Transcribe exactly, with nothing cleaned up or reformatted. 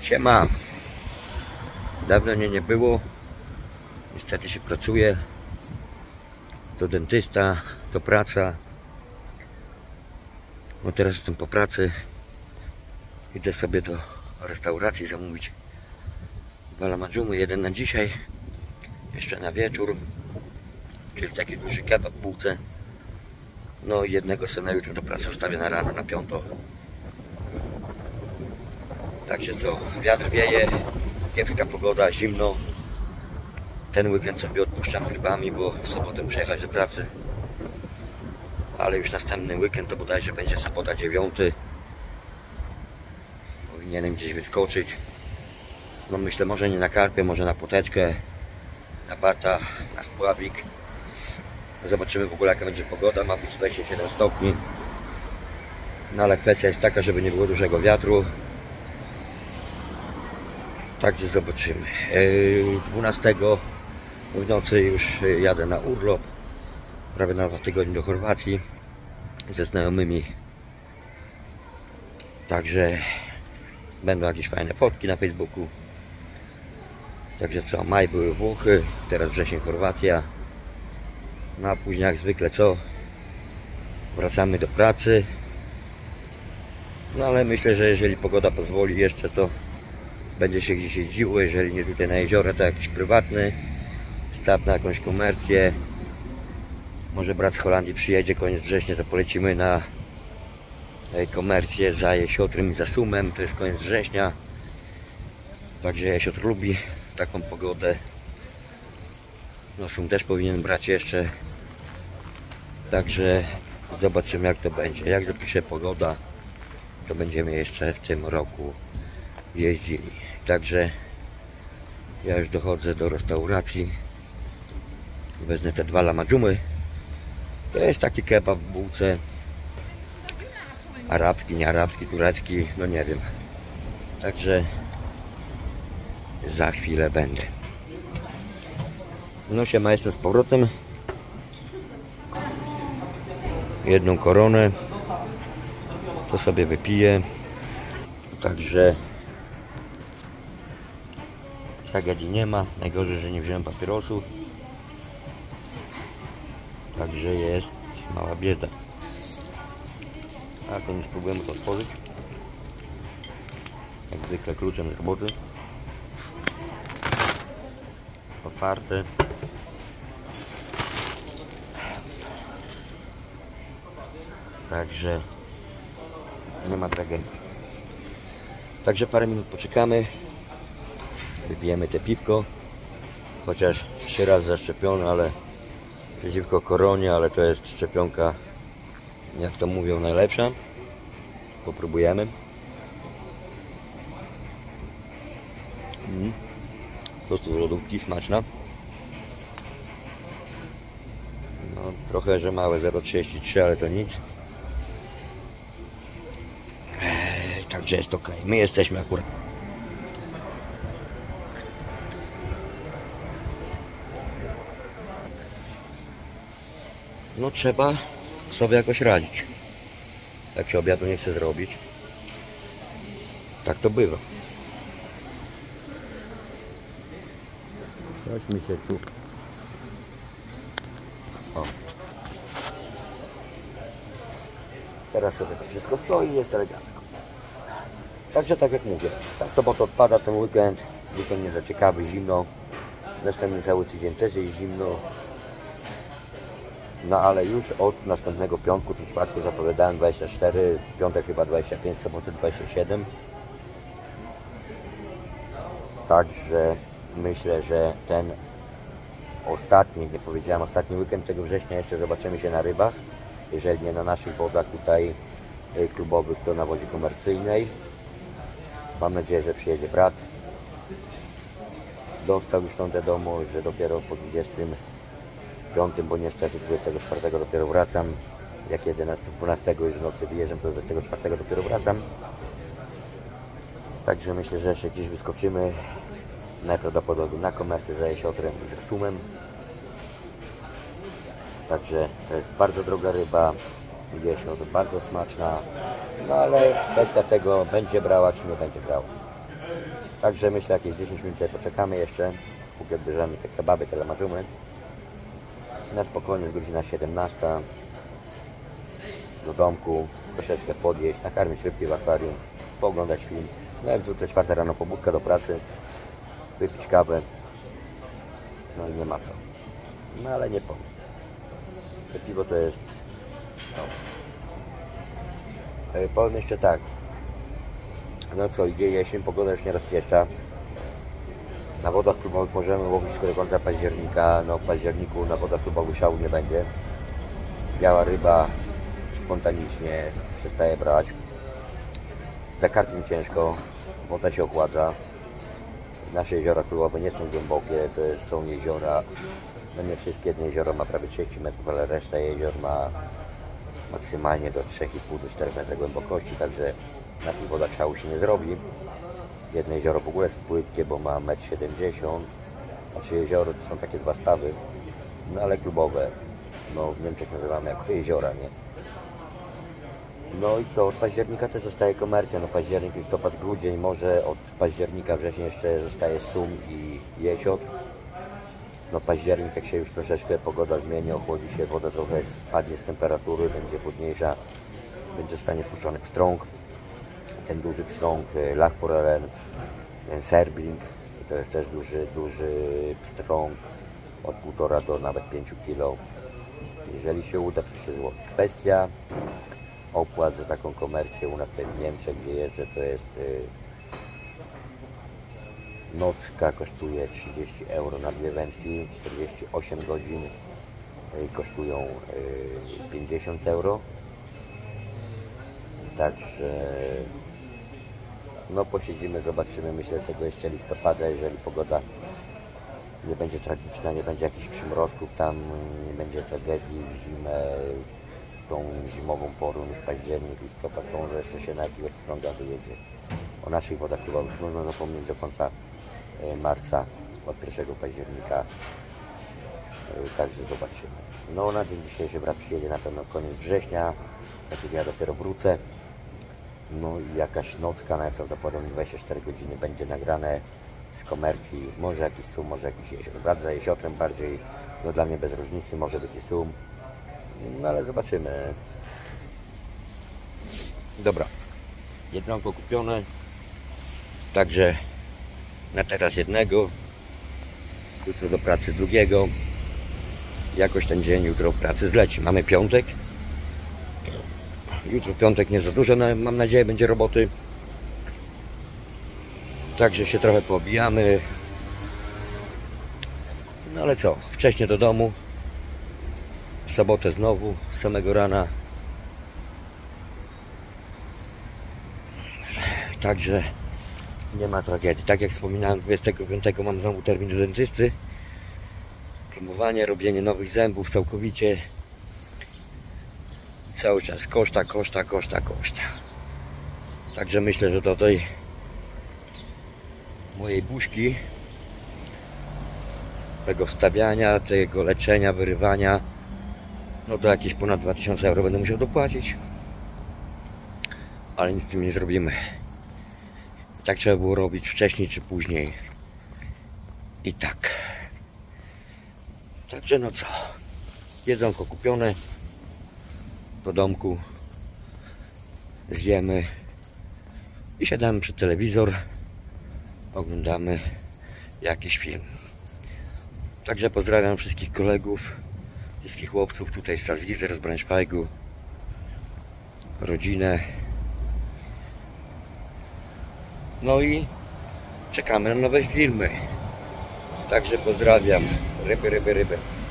Siema. Dawno mnie nie było. Niestety się pracuje. To dentysta, to praca. No teraz jestem po pracy. Idę sobie do restauracji zamówić dwa lamadżumy, jeden na dzisiaj, jeszcze na wieczór, czyli taki duży kebab w bułce. No i jednego sobie na jutro do pracy zostawię na rano, na piąto. Także co, wiatr wieje, kiepska pogoda, zimno. Ten weekend sobie odpuszczam z rybami, bo w sobotę muszę jechać do pracy. Ale już następny weekend to bodajże będzie sobota dziewiąty. Powinienem gdzieś wyskoczyć. No myślę, może nie na karpie, może na poteczkę, na bata, na spławik. Zobaczymy w ogóle jaka będzie pogoda. Ma być dwadzieścia siedem stopni. No ale kwestia jest taka, żeby nie było dużego wiatru. Także zobaczymy. dwunastego w nocy już jadę na urlop. Prawie na dwa tygodnie do Chorwacji ze znajomymi. Także będą jakieś fajne fotki na Facebooku. Także co, maj były Włochy, teraz wrzesień Chorwacja. No a później jak zwykle co? Wracamy do pracy. No ale myślę, że jeżeli pogoda pozwoli jeszcze, to będzie się gdzieś jeździło, jeżeli nie tutaj na jezioro, to jakiś prywatny start na jakąś komercję. Może brat z Holandii przyjedzie koniec września, to polecimy na komercję za Jesiotrem i za Sumem, to jest koniec września. Także Jesiotr lubi taką pogodę. No Sum też powinien brać jeszcze. Także zobaczymy jak to będzie. Jak dopisze pogoda, to będziemy jeszcze w tym roku jeździli. Także ja już dochodzę do restauracji. Wezmę te dwa lamadżumy. To jest taki kebab w bułce. Arabski, nie arabski, turecki, no nie wiem. Także za chwilę będę. No siema, jestem z powrotem. Jedną koronę to sobie wypiję. Także tragedii nie ma. Najgorzej, że nie wziąłem papierosów. Także jest mała bieda. A to nie spróbujemy to otworzyć. Jak zwykle kluczem z roboty. Otwarte. Także nie ma tragedii. Także parę minut poczekamy. Wypijemy te piwko. Chociaż trzy razy zaszczepione, ale przeciwko koronie, ale to jest szczepionka, jak to mówią, najlepsza. Popróbujemy. Mm. Po prostu z lodówki, smaczna. No, trochę, że małe, zero przecinek trzydzieści trzy, ale to nic. Eee, także jest ok. My jesteśmy akurat. No trzeba sobie jakoś radzić. Jak się obiadu nie chce zrobić, tak to bywa. Chodźmy się tu. O. Teraz sobie to wszystko stoi i jest elegancko. Także tak jak mówię, ta sobota odpada, ten weekend. Weekend nie za ciekawy, zimno. Następny cały tydzień też jest zimno. No ale już od następnego piątku czy czwartku zapowiadałem dwadzieścia cztery, piątek chyba dwadzieścia pięć, soboty dwadzieścia siedem. Także myślę, że ten ostatni, nie powiedziałem ostatni weekend tego września, jeszcze zobaczymy się na rybach. Jeżeli nie na naszych wodach tutaj klubowych, to na wodzie komercyjnej. Mam nadzieję, że przyjedzie brat. Dostał już tą wiadomość, że dopiero po dwudziestym piątym, bo niestety dwudziestego czwartego dopiero wracam. Jak jedenastego, dwunastego już w nocy wyjeżdżam, to dwudziestego czwartego dopiero wracam. Także myślę, że jeszcze gdzieś wyskoczymy. Najprawdopodobniej na komercję za Jesiotrem i za Sumem. Także to jest bardzo droga ryba. Jesiotr bardzo smaczna. No ale kwestia tego, będzie brała czy nie będzie brała. Także myślę, jakieś dziesięć minut tutaj poczekamy jeszcze, póki bierzemy te kebaby, te lamadżumy. Na spokojnie, jest godzina siedemnasta. Do domku, troszeczkę podjeść, nakarmić rybki w akwarium, pooglądać film. No jak zwykle czwarta rano pobudka do pracy, wypić kawę. No i nie ma co. No ale nie powiem. To piwo to jest... No. E, powiem jeszcze tak. No co, idzie jesień, pogoda już nie rozpieszcza. Na wodach klubowych możemy łowić do końca października. No w październiku na wodach klubowych szału nie będzie. Biała ryba spontanicznie przestaje brać. Za karpiem ciężko, woda się ochładza. Nasze jeziora klubowe nie są głębokie, to jest, są jeziora, no nie wszystkie, jedno jezioro ma prawie trzydzieści metrów, ale reszta jezior ma maksymalnie do trzy i pół do czterech metrów głębokości, także na tych wodach szału się nie zrobi. Jedno jezioro w ogóle jest płytkie, bo ma metr siedemdziesiąt, znaczy jezioro to są takie dwa stawy, no ale klubowe, no w Niemczech nazywamy jako jeziora, nie? No i co, od października też zostaje komercja, no październik, listopad, grudzień, może od października, wrzesień jeszcze zostaje sum i jesiot. No październik, jak się już troszeczkę pogoda zmieni, ochłodzi się, woda trochę spadnie z temperatury, będzie chłodniejsza, będzie stanie puszczony pstrąg, ten duży pstrąg, lachporelen, ten serbling, to jest też duży, duży pstrąg, od półtora do nawet pięciu kilo. Jeżeli się uda, to się złowi. Kwestia opłat za taką komercję u nas tutaj w Niemczech, gdzie jeżdżę, to jest yy, nocka kosztuje trzydzieści euro na dwie wędki, czterdzieści osiem godzin yy, kosztują yy, pięćdziesiąt euro. Także no posiedzimy, zobaczymy, myślę tego jeszcze listopada, jeżeli pogoda nie będzie tragiczna, nie będzie jakichś przymrozków tam, nie będzie tragedii w zimę, tą zimową porą, już październik, listopad, to może jeszcze się na jakiegoś pstrąga wyjedzie. O naszych wodach klubowych można zapomnieć do końca marca, od pierwszego października, także zobaczymy. No na dzień dzisiejszy brat przyjedzie na pewno koniec września, wtedy ja dopiero wrócę. No i jakaś nocka, najprawdopodobniej dwadzieścia cztery godziny będzie nagrane z komercji, może jakiś sum, może jakiś jesiot. Brat za jesiotrem bardziej, no dla mnie bez różnicy, może być i sum. No ale zobaczymy. Dobra, jednonko kupione, także na teraz jednego, jutro do pracy drugiego, jakoś ten dzień jutro w pracy zleci. Mamy piątek, jutro piątek nie za dużo, no, mam nadzieję będzie roboty, także się trochę poobijamy, no ale co, wcześniej do domu. W sobotę znowu, z samego rana. Także nie ma tragedii. Tak jak wspominałem, dwudziestego piątego mam znowu termin do dentysty. Promowanie, robienie nowych zębów całkowicie. Cały czas koszta, koszta, koszta, koszta. Także myślę, że do tej mojej buźki, tego wstawiania, tego leczenia, wyrywania, no to jakieś ponad dwa tysiące euro będę musiał dopłacić, ale nic z tym nie zrobimy. Tak trzeba było robić wcześniej czy później. I tak. Także no co, jedzonko kupione, do domku, zjemy i siadamy przed telewizor, oglądamy jakiś film. Także pozdrawiam wszystkich kolegów, wszystkich chłopców tutaj z Salzgitter, z Braunschweigu, rodzinę. No i czekamy na nowe filmy. Także pozdrawiam. Ryby, ryby, ryby.